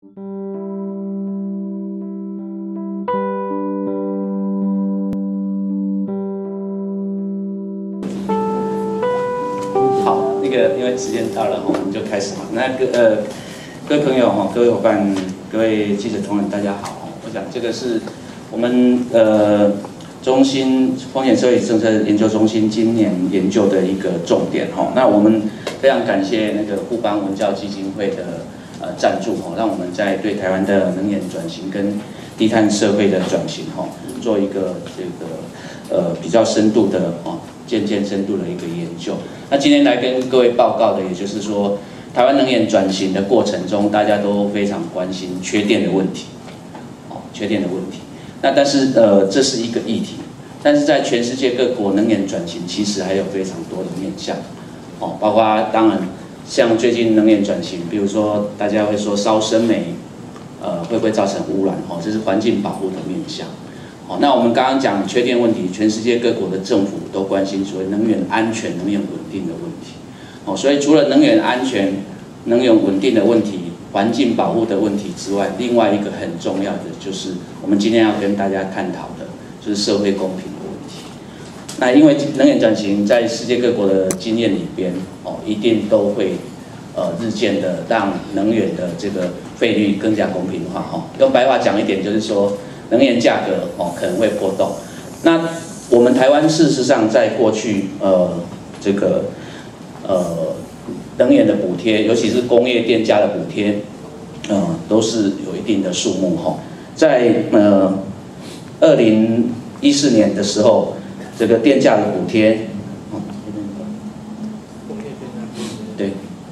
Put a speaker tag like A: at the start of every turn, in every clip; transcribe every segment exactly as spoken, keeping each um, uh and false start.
A: 好，那个因为时间到了，我们就开始嘛。那个呃，各位朋友哈，各位伙伴，各位记者同仁，大家好。我想这个是我们呃中心风险社会政策研究中心今年研究的一个重点哈。那我们非常感谢那个富邦文教基金会的呃赞助哈，让我们在对台湾的能源转型跟低碳社会的转型哈，做一个这个呃比较深度的哦。渐渐深度的一个研究。那今天来跟各位报告的，也就是说，台湾能源转型的过程中，大家都非常关心缺电的问题，哦，缺电的问题。那但是呃，这是一个议题，但是在全世界各国能源转型其实还有非常多的面向，哦，包括当然像最近能源转型，比如说大家会说烧生煤，呃，会不会造成污染？哦，这是环境保护的面向。好，那我们刚刚讲缺电问题，全世界各国的政府都关心所谓能源安全、能源稳定的问题。哦，所以除了能源安全、能源稳定的问题、环境保护的问题之外，另外一个很重要的就是我们今天要跟大家探讨的，就是社会公平的问题。那因为能源转型在世界各国的经验里边，哦，一定都会呃日渐的让能源的这个费率更加公平化。哈、哦，用白话讲一点，就是说。能源价格哦可能会波动，那我们台湾事实上在过去呃这个呃能源的补贴，尤其是工业电价的补贴，呃都是有一定的数目哈、哦。在呃二零一四年的时候，这个电价的补贴，哦、对。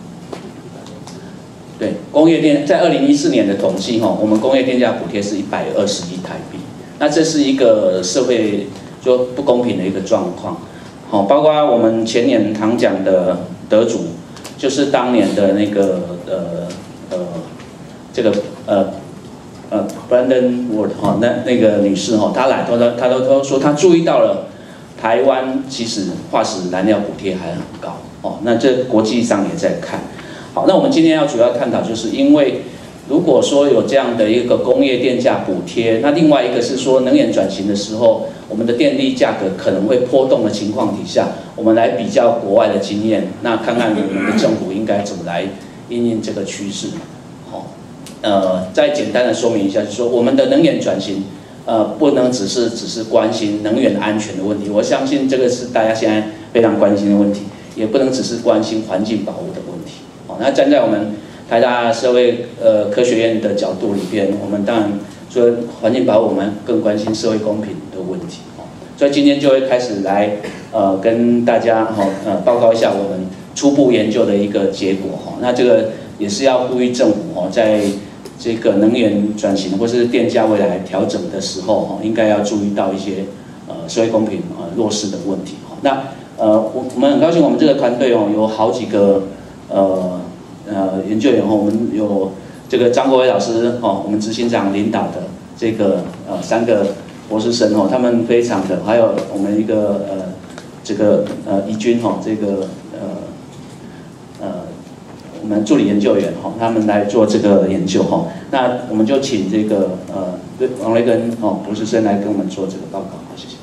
A: 对，工业电在二零一四年的统计哈，我们工业电价补贴是一百二十亿台币，那这是一个社会就不公平的一个状况，好，包括我们前年唐奖的得主，就是当年的那个呃呃这个呃呃 Brandon Ward 哈，那那个女士哈，她来，她说她都都说她注意到了台湾其实化石燃料补贴还很高哦，那这国际上也在看。好，那我们今天要主要探讨，就是因为如果说有这样的一个工业电价补贴，那另外一个是说能源转型的时候，我们的电力价格可能会波动的情况底下，我们来比较国外的经验，那看看我们的政府应该怎么来因应这个趋势。好，呃，再简单的说明一下，就是说我们的能源转型，呃，不能只是只是关心能源安全的问题，我相信这个是大家现在非常关心的问题，也不能只是关心环境保护的问题。那站在我们台大社会呃科学院的角度里边，我们当然除了环境保护，我们更关心社会公平的问题。所以今天就会开始来呃跟大家哈呃报告一下我们初步研究的一个结果哈。那这个也是要呼吁政府哦，在这个能源转型或是电价未来调整的时候哈，应该要注意到一些呃社会公平呃弱势的问题哈。那呃我我们很高兴，我们这个团队哦有好几个。呃呃，研究员哈，我们有这个张国伟老师哦，我们执行长领导的这个呃三个博士生哦，他们非常的，还有我们一个呃这个呃怡君哈，这个呃呃我们助理研究员哈，他们来做这个研究哈。那我们就请这个呃王雷根哦博士生来跟我们做这个报告，好，谢谢。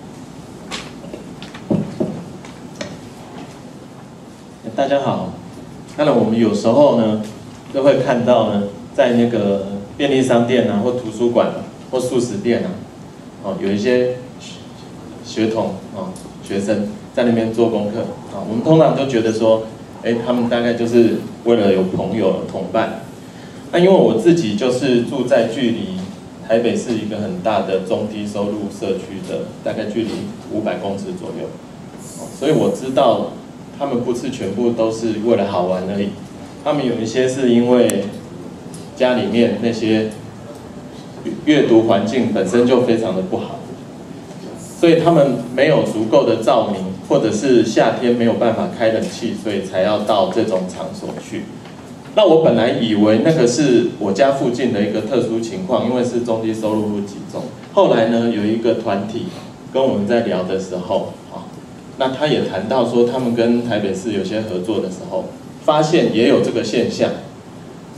B: 大家好。当然，我们有时候呢，都会看到呢，在那个便利商店啊，或图书馆啊，或素食店啊，哦，有一些学童啊、学生在那边做功课啊。我们通常都觉得说，哎，他们大概就是为了有朋友、同伴。那因为我自己就是住在距离台北市一个很大的中低收入社区的，大概距离五百公尺左右，所以我知道。他们不是全部都是为了好玩而已，他们有一些是因为家里面那些阅读环境本身就非常的不好，所以他们没有足够的照明，或者是夏天没有办法开冷气，所以才要到这种场所去。那我本来以为那个是我家附近的一个特殊情况，因为是中低收入户集中。后来呢，有一个团体跟我们在聊的时候，啊，那他也谈到说，他们跟台北市有些合作的时候，发现也有这个现象。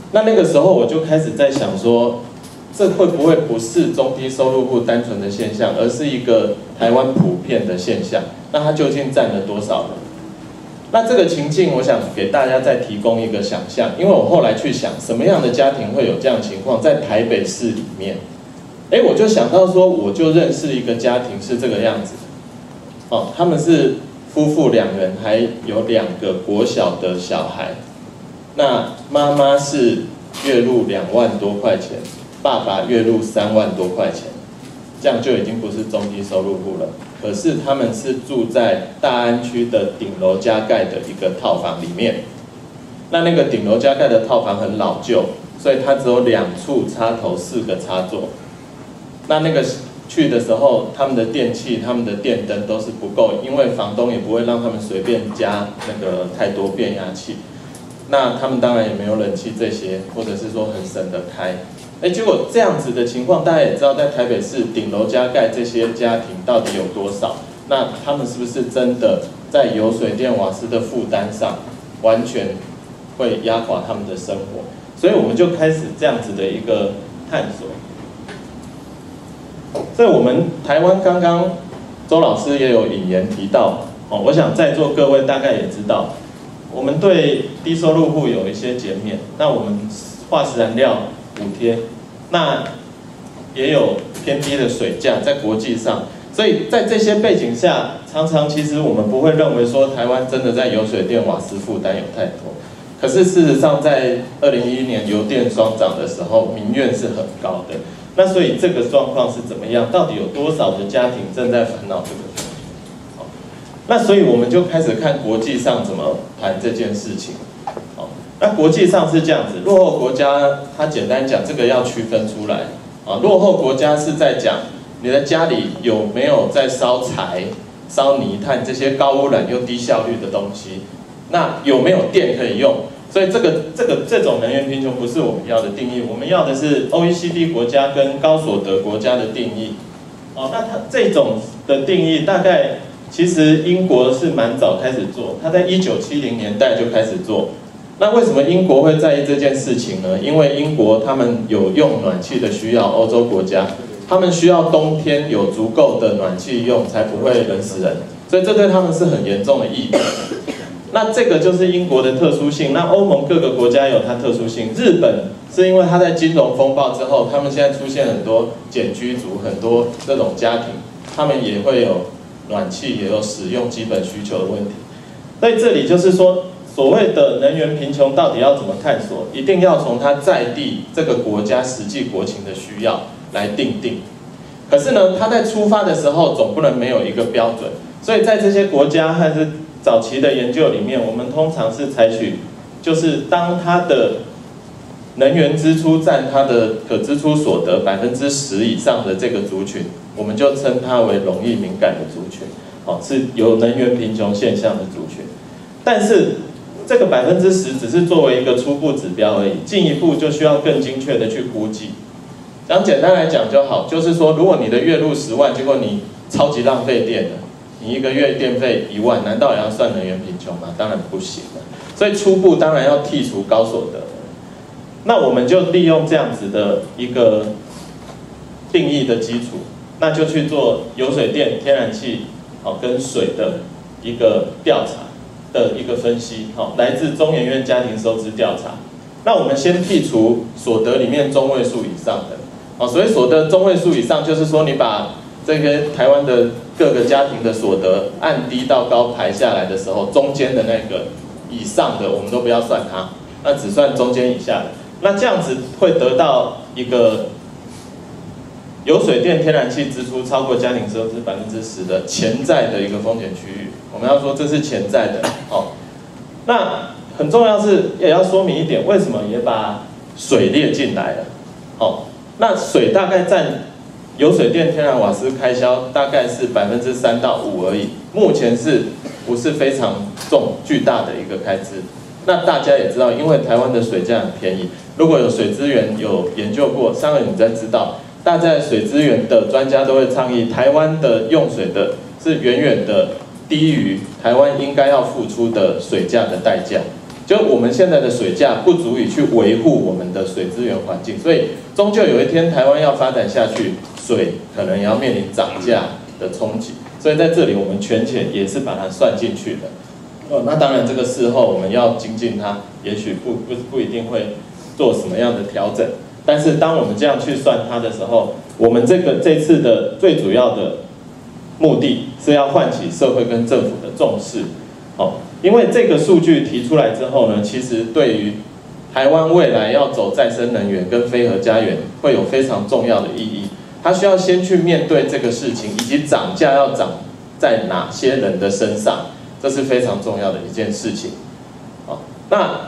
B: 那那个时候我就开始在想说，这会不会不是中低收入户单纯的现象，而是一个台湾普遍的现象？那它究竟占了多少人？那这个情境，我想给大家再提供一个想象，因为我后来去想，什么样的家庭会有这样的情况，在台北市里面，哎，我就想到说，我就认识一个家庭是这个样子的，哦，他们是夫妇两人，还有两个国小的小孩，那妈妈是月入两万多块钱，爸爸月入三万多块钱，这样就已经不是中低收入户了。可是他们是住在大安区的顶楼加盖的一个套房里面，那那个顶楼加盖的套房很老旧，所以它只有两处插头，四个插座。那那个去的时候，他们的电器、他们的电灯都是不够，因为房东也不会让他们随便加那个太多变压器。那他们当然也没有冷气这些，或者是说很省得开。哎，结果这样子的情况，大家也知道，在台北市顶楼加盖这些家庭到底有多少？那他们是不是真的在有水电瓦斯的负担上，完全会压垮他们的生活？所以我们就开始这样子的一个探索。所以我们台湾刚刚周老师也有引言提到，哦，我想在座各位大概也知道，我们对低收入户有一些减免，那我们化石燃料补贴，那也有偏低的水价在国际上，所以在这些背景下，常常其实我们不会认为说台湾真的在油水电瓦斯负担有太多，可是事实上在二零一一年油电双涨的时候，民怨是很高的。那所以这个状况是怎么样？到底有多少的家庭正在烦恼这个问题？好，那所以我们就开始看国际上怎么谈这件事情。好，那国际上是这样子，落后国家它简单讲，这个要区分出来啊。落后国家是在讲你的家里有没有在烧柴、烧泥炭这些高污染又低效率的东西，那有没有电可以用？所以这个这个这种能源贫穷不是我们要的定义，我们要的是 O E C D 国家跟高所得国家的定义。哦，那它这种的定义大概其实英国是蛮早开始做，它在一九七零年代就开始做。那为什么英国会在意这件事情呢？因为英国他们有用暖气的需要，欧洲国家他们需要冬天有足够的暖气用，才不会冷死人，所以这对他们是很严重的议题。那这个就是英国的特殊性，那欧盟各个国家有它特殊性。日本是因为它在金融风暴之后，他们现在出现很多简居族，很多这种家庭，他们也会有暖气，也有使用基本需求的问题。所以这里就是说，所谓的能源贫穷到底要怎么探索，一定要从它在地这个国家实际国情的需要来定定。可是呢，它在出发的时候总不能没有一个标准，所以在这些国家还是早期的研究里面，我们通常是采取，就是当它的能源支出占它的可支出所得百分之十以上的这个族群，我们就称它为容易敏感的族群，哦，是有能源贫穷现象的族群。但是这个百分之十只是作为一个初步指标而已，进一步就需要更精确的去估计。讲简单来讲就好，就是说，如果你的月入十万，结果你超级浪费电的。你一个月电费一万，难道也要算能源贫穷吗？当然不行了。所以初步当然要剔除高所得。那我们就利用这样子的一个定义的基础，那就去做油水电、天然气好跟水的一个调查的一个分析。好，来自中研院家庭收支调查。那我们先剔除所得里面中位数以上的。好，所谓所得中位数以上，就是说你把这个台湾的各个家庭的所得按低到高排下来的时候，中间的那个以上的我们都不要算它，那只算中间以下的。那这样子会得到一个油水电天然气支出超过家庭收支百分之十的潜在的一个风险区域。我们要说这是潜在的。哦，那很重要是也要说明一点，为什么也把水列进来了？哦，那水大概占油水电天然瓦斯开销大概是百分之三到五而已，目前是不是非常重巨大的一个开支？那大家也知道，因为台湾的水价很便宜，如果有水资源有研究过，上个你才知道，大家水资源的专家都会倡议，台湾的用水的是远远的低于台湾应该要付出的水价的代价。 就我们现在的水价不足以去维护我们的水资源环境，所以终究有一天台湾要发展下去，水可能也要面临涨价的冲击。所以在这里我们权钱也是把它算进去的。哦，那当然这个事后我们要精进它，也许不不不一定会做什么样的调整。但是当我们这样去算它的时候，我们这个这次的最主要的目的是要唤起社会跟政府的重视。哦，因为这个数据提出来之后呢，其实对于台湾未来要走再生能源跟非核家园会有非常重要的意义。它需要先去面对这个事情，以及涨价要涨在哪些人的身上，这是非常重要的一件事情。好，那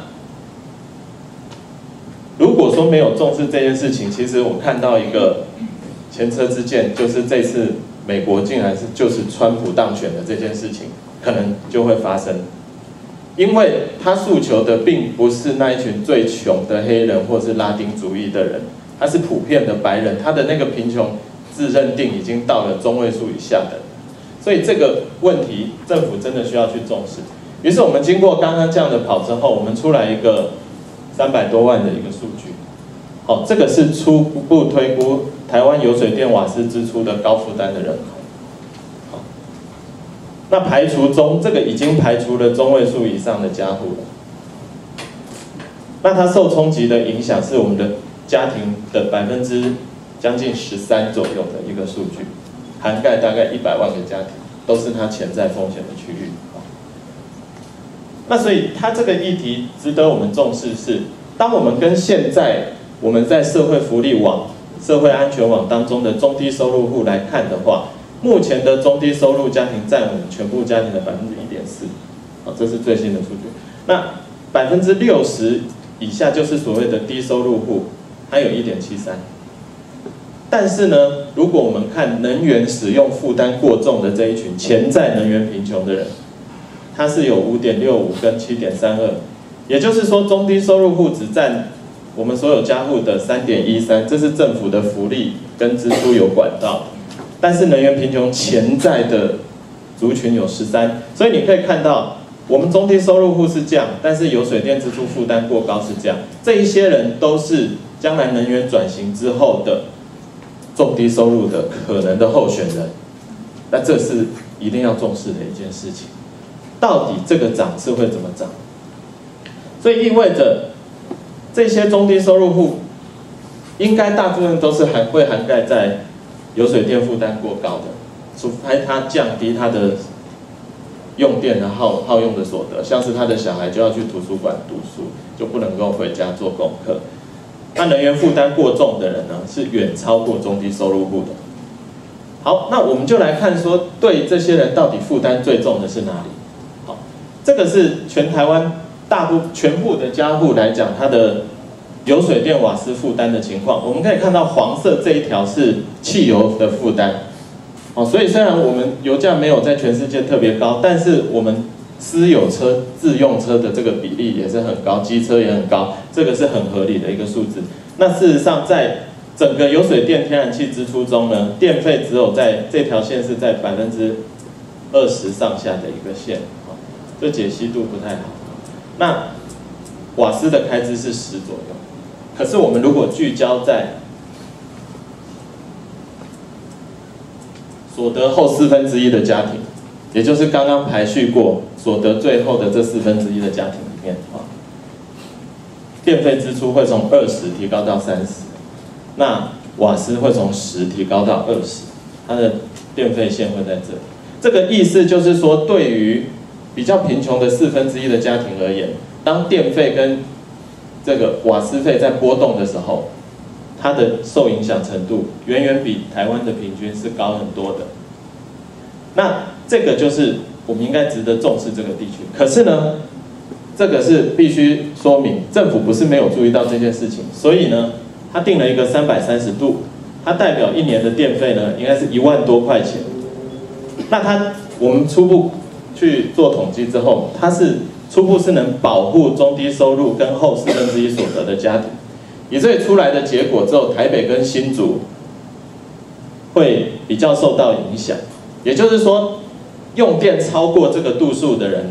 B: 如果说没有重视这件事情，其实我看到一个前车之鉴，就是这次美国竟然是就是川普当选的这件事情，可能就会发生。因为他诉求的并不是那一群最穷的黑人或是拉丁族裔的人，他是普遍的白人，他的那个贫穷自认定已经到了中位数以下的，所以这个问题政府真的需要去重视。于是我们经过刚刚这样的跑之后，我们出来一个三百多万的一个数据。好，这个是初步推估台湾有水电瓦斯支出的高负担的人口。好，那排除中这个已经排除了中位数以上的家户了。那它受冲击的影响是我们的家庭的百分之将近十三左右的一个数据，涵盖大概一百万个家庭，都是它潜在风险的区域。那所以它这个议题值得我们重视是，当我们跟现在我们在社会福利网、社会安全网当中的中低收入户来看的话，目前的中低收入家庭占我们全部家庭的百分之一点四，好，这是最新的数据。那百分之六十以下就是所谓的低收入户，还有一点七三。但是呢，如果我们看能源使用负担过重的这一群潜在能源贫穷的人，它是有五点六五跟七点三二，也就是说中低收入户只占我们所有家户的三点一三，这是政府的福利跟支出有管到。但是能源贫穷潜在的族群有十三，所以你可以看到，我们中低收入户是这样，但是有水电支出负担过高是这样。这一些人都是将来能源转型之后的中低收入的可能的候选人，那这是一定要重视的一件事情。到底这个涨是会怎么涨？所以意味着这些中低收入户，应该大部分都是含会涵盖在有水电负担过高的，除非他降低他的用电的耗耗用的所得，像是他的小孩就要去图书馆读书，就不能够回家做功课。那能源负担过重的人呢，是远超过中低收入户的。好，那我们就来看说，对这些人到底负担最重的是哪里？好，这个是全台湾大部全部的家户来讲，它的有水电瓦斯负担的情况。我们可以看到黄色这一条是汽油的负担。哦，所以虽然我们油价没有在全世界特别高，但是我们私有车、自用车的这个比例也是很高，机车也很高，这个是很合理的一个数字。那事实上，在整个有水电天然气支出中呢，电费只有在这条线是在百分之二十上下的一个线，哦，这解析度不太好。那瓦斯的开支是十左右，可是我们如果聚焦在所得后四分之一的家庭，也就是刚刚排序过所得最后的这四分之一的家庭里面，啊，电费支出会从二十提高到三十，那瓦斯会从十提高到二十，它的电费线会在这里。这个意思就是说，对于比较贫穷的四分之一的家庭而言，当电费跟这个瓦斯费在波动的时候，它的受影响程度远远比台湾的平均是高很多的。那这个就是我们应该值得重视这个地区。可是呢，这个是必须说明政府不是没有注意到这件事情，所以呢，它定了一个三百三十度，它代表一年的电费呢应该是一万多块钱。那它我们初步去做统计之后，它是初步是能保护中低收入跟后四分之一所得的家庭。以这出来的结果之后，台北跟新竹会比较受到影响。也就是说，用电超过这个度数的人呢，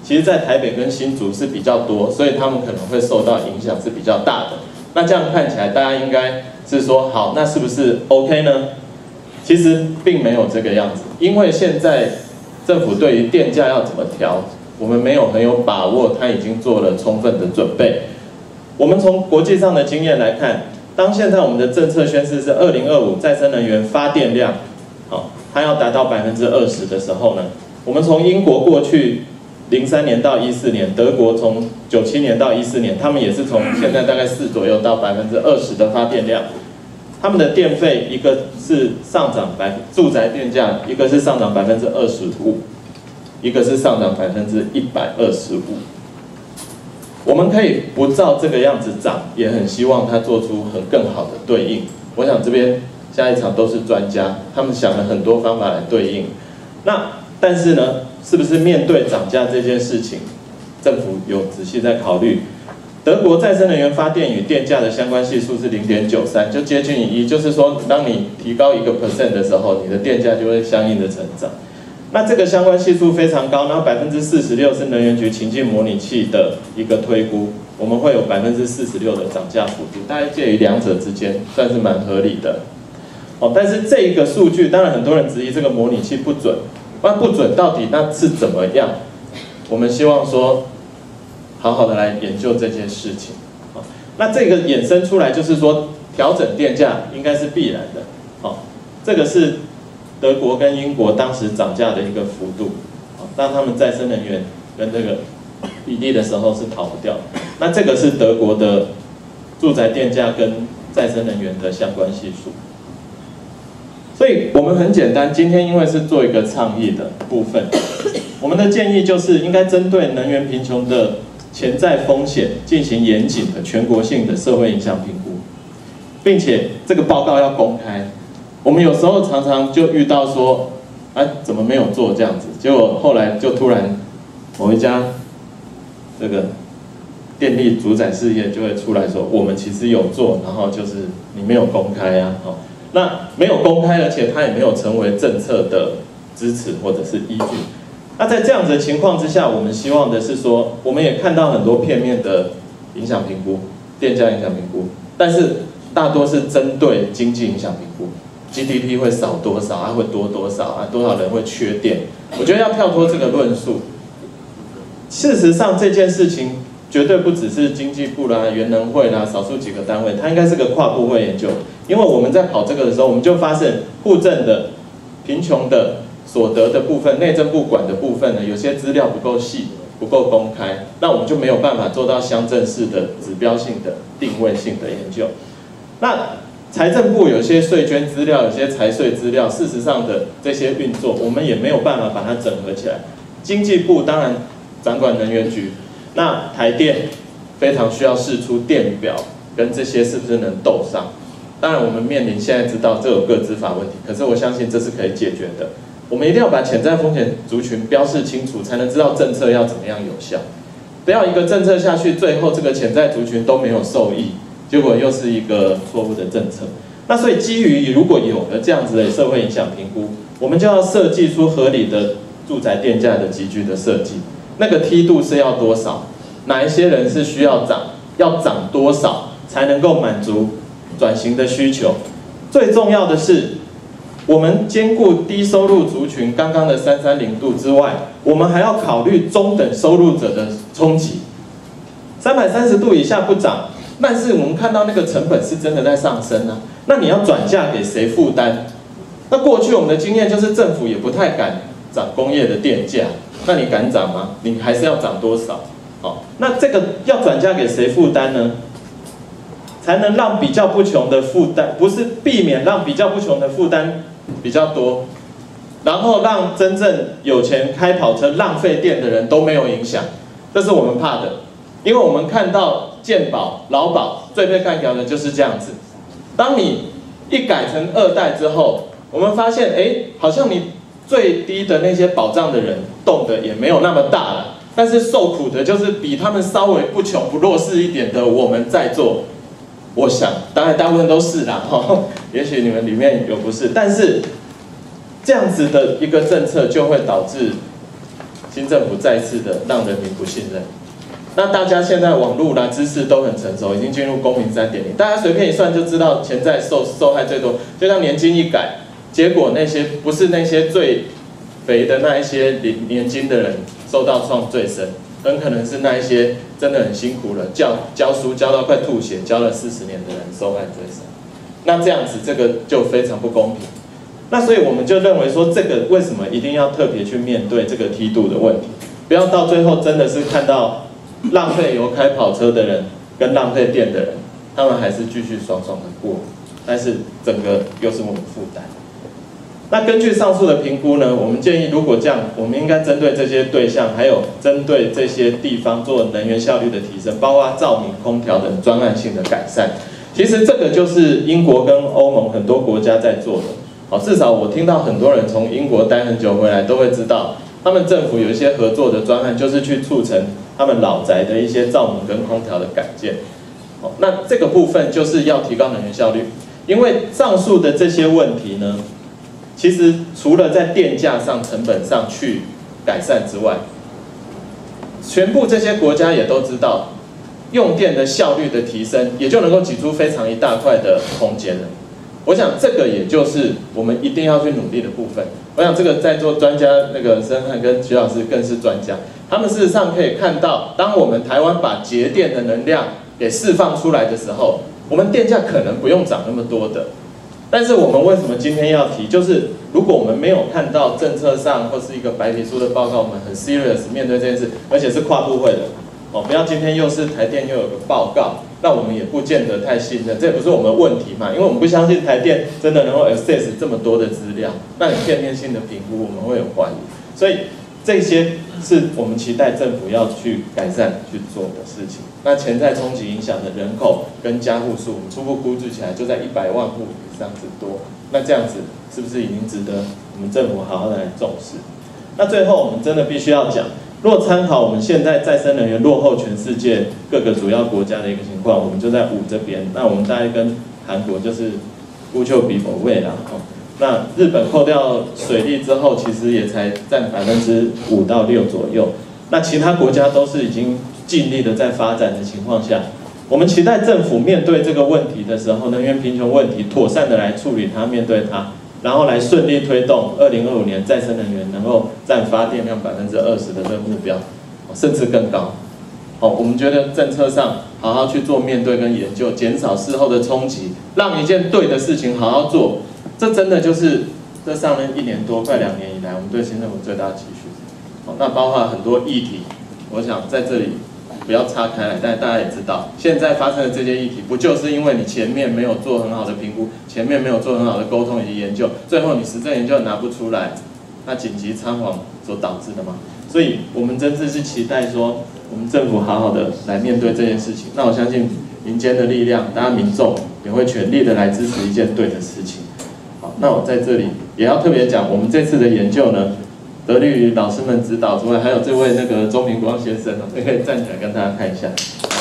B: 其实在台北跟新竹是比较多，所以他们可能会受到影响是比较大的。那这样看起来，大家应该是说，好，那是不是 OK 呢？其实并没有这个样子，因为现在政府对于电价要怎么调，我们没有很有把握，它已经做了充分的准备。我们从国际上的经验来看，当现在我们的政策宣示是二零二五再生能源发电量，好，它要达到百分之二十的时候呢，我们从英国过去零三年到一四年，德国从九七年到一四年，他们也是从现在大概四左右到百分之二十的发电量，他们的电费一个是上涨百住宅电价，一个是上涨百分之二十五，一个是上涨百分之一百二十五。我们可以不照这个样子涨，也很希望它做出很更好的对应。我想这边下一场都是专家，他们想了很多方法来对应。那但是呢，是不是面对涨价这件事情，政府有仔细在考虑？德国再生能源发电与电价的相关系数是 零点九三， 就接近于一，就是说，当你提高一个 percent 的时候，你的电价就会相应的成长。那这个相关系数非常高，然后百分之四十六是能源局情境模拟器的一个推估，我们会有百分之四十六的涨价幅度，大概介于两者之间，算是蛮合理的。哦，但是这一个数据，当然很多人质疑这个模拟器不准。那不准到底那是怎么样？我们希望说，好好的来研究这件事情。好，那这个衍生出来就是说，调整电价应该是必然的。好，这个是德国跟英国当时涨价的一个幅度。好，当他们再生能源跟这个比例的时候是逃不掉。那这个是德国的住宅电价跟再生能源的相关系数。所以我们很简单，今天因为是做一个倡议的部分，我们的建议就是应该针对能源贫穷的潜在风险进行严谨的全国性的社会影响评估，并且这个报告要公开。我们有时候常常就遇到说，啊，怎么没有做这样子？结果后来就突然某一家这个电力主宰事业就会出来说，我们其实有做，然后就是你没有公开啊，哦。那没有公开，而且它也没有成为政策的支持或者是依据。那在这样子的情况之下，我们希望的是说，我们也看到很多片面的影响评估、电价影响评估，但是大多是针对经济影响评估 ，G D P 会少多少啊，会多多少啊，多少人会缺电。我觉得要跳脱这个论述。事实上，这件事情绝对不只是经济部啦、原能会啦、少数几个单位，它应该是个跨部会研究。因为我们在跑这个的时候，我们就发现户政的、贫穷的、所得的部分、内政部管的部分呢，有些资料不够细、不够公开，那我们就没有办法做到乡镇市的指标性的、定位性的研究。那财政部有些税捐资料、有些财税资料，事实上的这些运作，我们也没有办法把它整合起来。经济部当然掌管能源局，那台电非常需要释出电表跟这些是不是能斗上？当然，我们面临现在知道这有个资法问题，可是我相信这是可以解决的。我们一定要把潜在风险族群标示清楚，才能知道政策要怎么样有效。不要一个政策下去，最后这个潜在族群都没有受益，结果又是一个错误的政策。那所以基于如果有了这样子的社会影响评估，我们就要设计出合理的住宅电价的集聚的设计。那个梯度是要多少？哪一些人是需要涨？要涨多少才能够满足转型的需求？最重要的是，我们兼顾低收入族群刚刚的三三零度之外，我们还要考虑中等收入者的冲击。三百三十度以下不涨，但是我们看到那个成本是真的在上升啊。那你要转嫁给谁负担？那过去我们的经验就是政府也不太敢涨工业的电价，那你敢涨吗？你还是要涨多少？好，那这个要转嫁给谁负担呢？才能让比较不穷的负担，不是避免让比较不穷的负担比较多，然后让真正有钱开跑车浪费电的人都没有影响，这是我们怕的。因为我们看到健保、劳保最被干掉的就是这样子。当你一改成二代之后，我们发现，哎，好像你最低的那些保障的人动的也没有那么大了，但是受苦的就是比他们稍微不穷不弱势一点的我们在做。我想，当然大部分都是啦，哈，也许你们里面有不是，但是这样子的一个政策就会导致新政府再次的让人民不信任。那大家现在网络啦、知识都很成熟，已经进入公民 三点零， 大家随便一算就知道潜在受受害最多。就像年金一改，结果那些不是那些最肥的那一些年金的人受到创最深，很可能是那一些真的很辛苦了，教教书教到快吐血，教了四十年的人受害最深。那这样子这个就非常不公平。那所以我们就认为说，这个为什么一定要特别去面对这个梯度的问题，不要到最后真的是看到浪费油开跑车的人跟浪费电的人，他们还是继续爽爽的过，但是整个又是我们负担。那根据上述的评估呢，我们建议如果这样，我们应该针对这些对象，还有针对这些地方做能源效率的提升，包括照明、空调等专案性的改善。其实这个就是英国跟欧盟很多国家在做的。好，至少我听到很多人从英国待很久回来，都会知道他们政府有一些合作的专案，就是去促成他们老宅的一些照明跟空调的改建。好，那这个部分就是要提高能源效率，因为上述的这些问题呢，其实除了在电价上、成本上去改善之外，全部这些国家也都知道，用电的效率的提升，也就能够挤出非常一大块的空间了。我想这个也就是我们一定要去努力的部分。我想这个在座专家那个申翰跟徐老师更是专家，他们事实上可以看到，当我们台湾把节电的能量给释放出来的时候，我们电价可能不用涨那么多的。但是我们为什么今天要提？就是如果我们没有看到政策上或是一个白皮书的报告，我们很 serious 面对这件事，而且是跨部会的哦，不要今天又是台电又有个报告。那我们也不见得太信任，这也不是我们的问题嘛，因为我们不相信台电真的能够 access 这么多的资料，那你片面性的评估，我们会有怀疑，所以这些是我们期待政府要去改善去做的事情。那潜在冲击影响的人口跟家户数，我们初步估计起来就在一百万户以上之多，那这样子是不是已经值得我们政府好好的来重视？那最后我们真的必须要讲。若参考我们现在再生能源落后全世界各个主要国家的一个情况，我们就在五这边。那我们大概跟韩国就是乌丘比否位啦。哦，那日本扣掉水利之后，其实也才占百分之五到六左右。那其他国家都是已经尽力的在发展的情况下，我们期待政府面对这个问题的时候，能源贫穷问题妥善的来处理它，面对它。然后来顺利推动二零二五年再生能源能够占发电量百分之二十的这个目标，甚至更高。哦，我们觉得政策上好好去做面对跟研究，减少事后的冲击，让一件对的事情好好做，这真的就是这上任一年多快两年以来，我们对新政府最大的期许。哦，那包括很多议题，我想在这里不要岔开来，但大家也知道，现在发生的这些议题，不就是因为你前面没有做很好的评估，前面没有做很好的沟通以及研究，最后你实证研究拿不出来，那紧急仓皇所导致的吗？所以我们真的是期待说，我们政府好好的来面对这件事情。那我相信民间的力量，大家民众也会全力的来支持一件对的事情。好，那我在这里也要特别讲，我们这次的研究呢，得力于老师们指导之外，还有这位那个钟明光先生哦，也可以站起来跟大家看一下。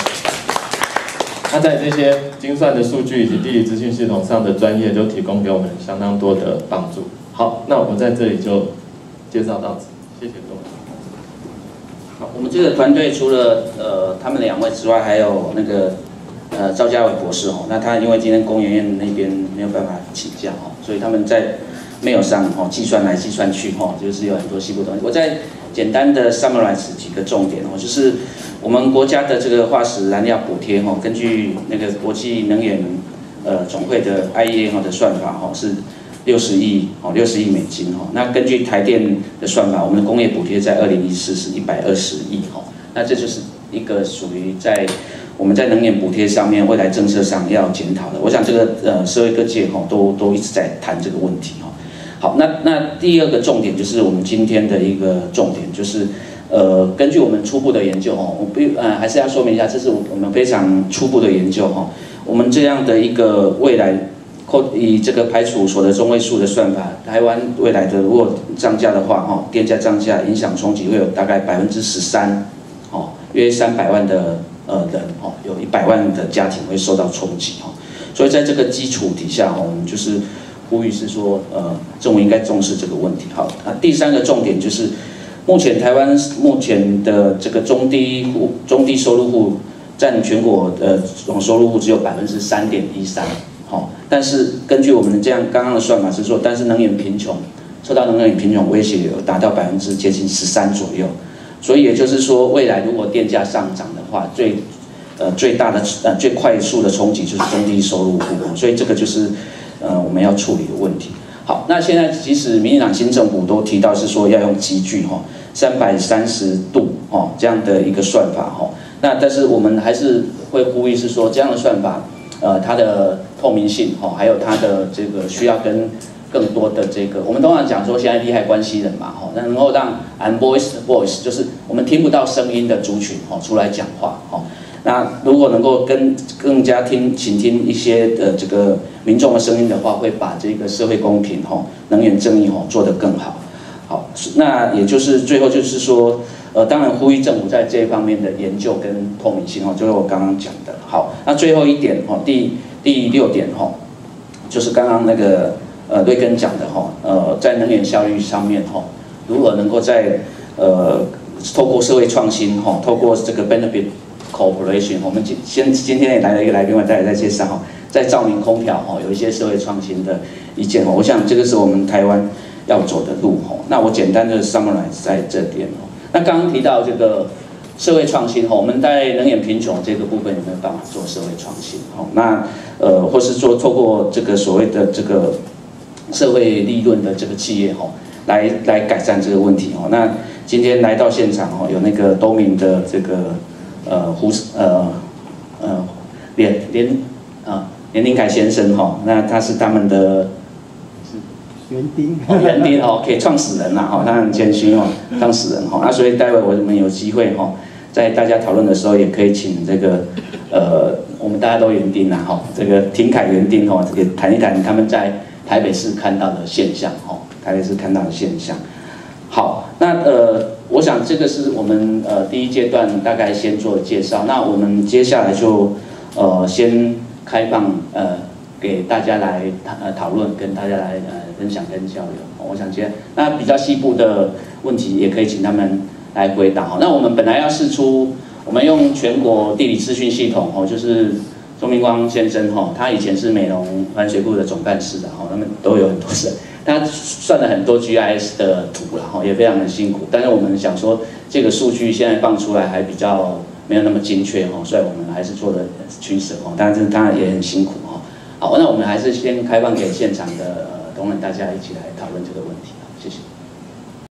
B: 他在这些精算的数据以及地理资讯系统上的专业，就提供给我们相当多的帮助。好，那我们在这里就介绍到此，谢谢各位。
A: 好，我们这个团队除了呃他们两位之外，还有那个呃赵家伟博士哦，那他因为今天工研院那边没有办法请假哦，所以他们在mail上哦计算来计算去哦，就是有很多细部东西。我再简单的 summarize 几个重点哦，就是我们国家的这个化石燃料补贴哦，根据那个国际能源呃总会的 I E A 的算法哦是六十亿哦，六十亿美金哦。那根据台电的算法，我们的工业补贴在二零一四是一百二十亿哦。那这就是一个属于在我们在能源补贴上面未来政策上要检讨的。我想这个呃社会各界哈都都一直在谈这个问题哈。好，那那第二个重点就是我们今天的一个重点，就是呃根据我们初步的研究哦，我不呃还是要说明一下，这是我们非常初步的研究哈。我们这样的一个未来扣以这个排除所得中位数的算法，台湾未来的如果涨价的话哈，电价涨价影响冲击会有大概百分之十三，哦，约三百万的呃人哦，有一百万的家庭会受到冲击哦。所以在这个基础底下哦，我们就是呼吁是说，呃，政府应该重视这个问题。好啊，第三个重点就是， 目前台湾目前的这个中低户、中低收入户占全国的总收入户只有百分之三点一三，好，但是根据我们这样刚刚的算法是说，但是能源贫穷受到能源贫穷威胁有达到百分之接近十三左右，所以也就是说，未来如果电价上涨的话，最呃最大的呃最快速的冲击就是中低收入户，所以这个就是呃我们要处理的问题。好，那现在即使民进党新政府都提到是说要用集聚哈三百三十度哦这样的一个算法哈，那但是我们还是会呼吁是说这样的算法，呃它的透明性哈，还有它的这个需要跟更多的这个，我们通常讲说现在利害关系人嘛哈，那能够让 unvoiced voice 就是我们听不到声音的族群哈出来讲话哈。那如果能够跟更加听倾听一些的这个民众的声音的话，会把这个社会公平吼、能源正义吼做得更好。好，那也就是最后就是说，呃，当然呼吁政府在这一方面的研究跟透明性吼，就是我刚刚讲的。好，那最后一点吼，第第六点吼，就是刚刚那个呃瑞根讲的吼，呃，在能源效率上面吼，如何能够在呃透过社会创新吼，透过这个 benefit cooperation， 我们今先今天也来了一个来宾，我再来再介绍哈，在照明空调哈有一些社会创新的意见哈，我想这个是我们台湾要走的路哈。那我简单的 summarize 在这边哦。那刚刚提到这个社会创新哈，我们在能源贫穷这个部分有没有办法做社会创新哈？那呃或是说透过这个所谓的这个社会利润的这个企业哈，来来改善这个问题哈。那今天来到现场哈，有那个东明的这个。呃，胡呃呃连连啊连林凯先生哈、哦，那他是他们的
C: 园丁，
A: 哦园丁哦，可以创始人呐哈、哦，他很谦虚哦，创始人哈、哦，那所以待会我们有机会哈、哦，在大家讨论的时候，也可以请这个呃我们大家都园丁呐哈，这个廷凯园丁哦，也谈一谈他们在台北市看到的现象哈、哦，台北市看到的现象。好，那呃，我想这个是我们呃第一阶段大概先做介绍。那我们接下来就呃先开放呃给大家来呃讨论，跟大家来呃分享跟交流。我想接那比较细部的问题也可以请他们来回答。那我们本来要释出，我们用全国地理资讯系统哦，就是钟明光先生哈，他以前是美容环水库的总干事的哈，他们都有很多人。他算了很多 G I S 的图了哈，也非常的辛苦。但是我们想说，这个数据现在放出来还比较没有那么精确哈，所以我们还是做了取舍哈。但是当然也很辛苦哈。好，那我们还是先开放给现场的同仁大家一起来讨论这个问题。